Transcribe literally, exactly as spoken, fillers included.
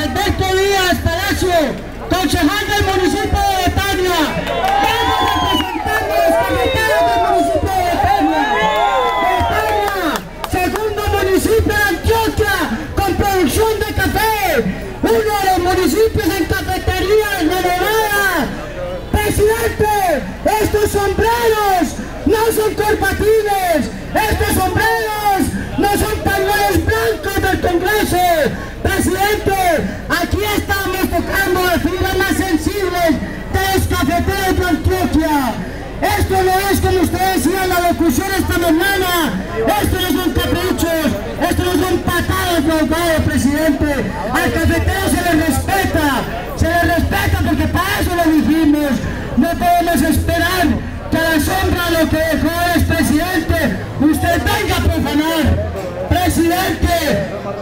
Alberto Díaz Palacio, concejal del municipio de Betania. Vengo representando a los cafeteros del municipio de Betania. Betania, segundo municipio de Antioquia con producción de café. Uno de los municipios en cafetería renovada. Presidente, estos sombreros no son corbatines, estos sombreros no son pañuelos blancos del Congreso. Presidente, aquí estamos tocando las fibras más sensibles de los cafeteros de Antioquia. Esto no es, como usted decía en la locución esta mañana, esto no son caprichos, esto no son patadas de ahogado, presidente. Al cafetero se le respeta, se le respeta porque para eso lo dijimos. No podemos esperar que a la sombra de lo que dejó el expresidente usted venga a profanar. Presidente,